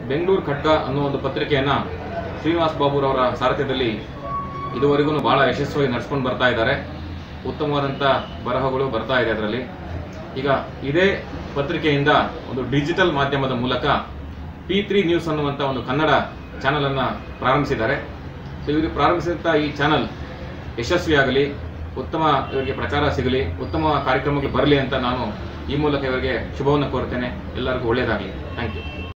ಬೆಂಗಳೂರು ಖಡ್ಗ ಅನ್ನೋ ಒಂದು ಪತ್ರಿಕೆಯನ್ನು ಶ್ರೀನಿವಾಸ್ ಬಾಬುರವರ ಸಾರಥ್ಯದಲ್ಲಿ ಇದುವರೆಗೂ ಬಹಳ ಯಶಸ್ವಿಯಾಗಿ ನಡೆಸ್ಕೊಂಡು ಬರ್ತಾ ಇದ್ದಾರೆ. ಉತ್ತಮವಾದಂಥ ಬರಹಗಳು ಬರ್ತಾ ಇದೆ ಅದರಲ್ಲಿ. ಈಗ ಇದೇ ಪತ್ರಿಕೆಯಿಂದ ಒಂದು ಡಿಜಿಟಲ್ ಮಾಧ್ಯಮದ ಮೂಲಕ P3 ನ್ಯೂಸ್ ಅನ್ನುವಂಥ ಒಂದು ಕನ್ನಡ ಚಾನಲನ್ನು ಪ್ರಾರಂಭಿಸಿದ್ದಾರೆ. ಸೊ ಇವರು ಪ್ರಾರಂಭಿಸಿದಂಥ ಈ ಚಾನಲ್ ಯಶಸ್ವಿಯಾಗಲಿ, ಉತ್ತಮ ಇವರಿಗೆ ಪ್ರಚಾರ ಸಿಗಲಿ, ಉತ್ತಮ ಕಾರ್ಯಕ್ರಮಗಳು ಬರಲಿ ಅಂತ ನಾನು ಈ ಮೂಲಕ ಇವರಿಗೆ ಶುಭವನ್ನು ಕೋರ್ತೇನೆ. ಎಲ್ಲರಿಗೂ ಒಳ್ಳೆಯದಾಗಲಿ. Thank you.